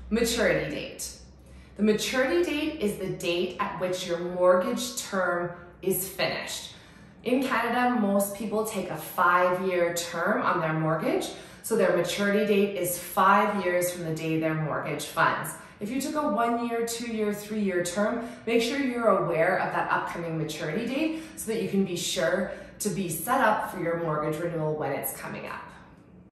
Maturity date. The maturity date is the date at which your mortgage term is finished. In Canada, most people take a 5-year term on their mortgage, so their maturity date is 5 years from the day their mortgage funds. If you took a 1-year, 2-year, 3-year term, make sure you're aware of that upcoming maturity date so that you can be sure to be set up for your mortgage renewal when it's coming up.